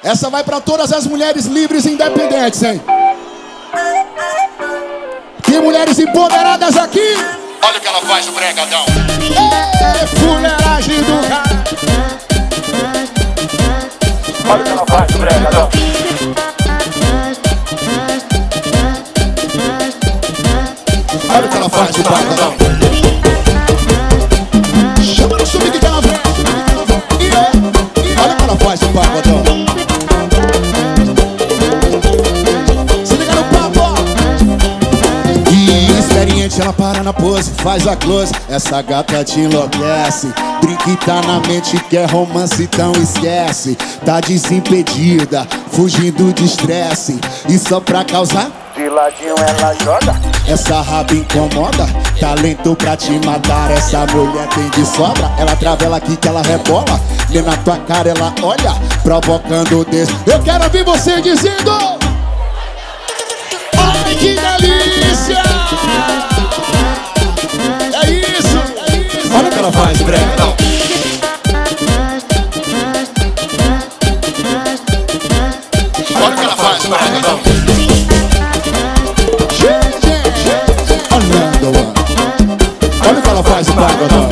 Essa vai pra todas as mulheres livres e independentes, hein? Tem mulheres empoderadas aqui. Olha o que ela faz no bregadão. Fuleiragem do cara. Olha o que ela faz no bregadão. Olha o que ela faz no pagodão. Chama no subir que ela vem. Olha o que ela faz no pagodão. Se liga no papo. E experiente, ela para na pose, faz a close. Essa gata te enlouquece. Drink tá na mente, quer romance, então esquece. Tá desimpedida, fugindo de estresse. E só pra causar, De ladinho ela joga. essa raba incomoda, talento pra te matar. Essa mulher tem de sobra. Ela trava, ela quica, ela rebola. E na tua cara ela olha, provocando o dedo. Eu quero ouvir você dizendo: ai que delícia! É isso, é isso. Olha o que ela faz, bregadão. Olha o que ela faz no bregadão. Olha o que ela faz no pagodão.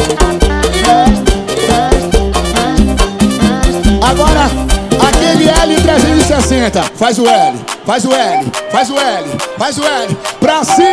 Agora, aquele L360. Faz o L, faz o L, faz o L, faz o L. Pra cima!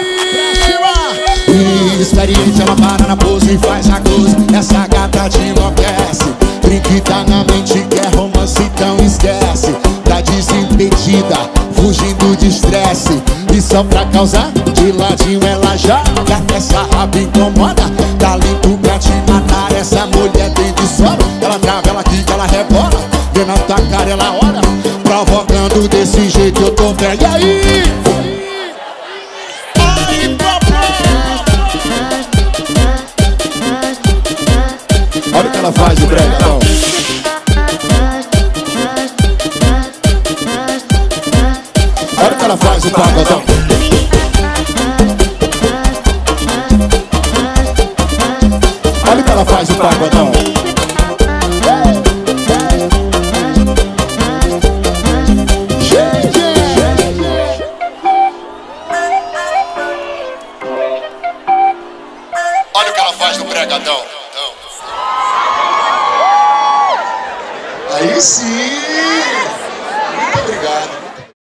E experiente, ela para na pose e faz a close. Essa gata te enlouquece. Drink tá na mente, quer romance, então esquece. Tá desimpedida, fugindo de estresse. E só pra causar, de ladinho ela joga. Essa raba incomoda, talento pra te matar. Essa mulher tem de sobra. Ela trava, ela quica, ela rebola. Vê na tua cara, ela olha, provocando desse jeito eu tô velho. E aí? Ai, papai! Olha o que ela faz no bregadão. Olha o que ela faz no pagodão. Olha o que ela faz no pagodão. Olha o que ela faz no bregadão. Aí sim.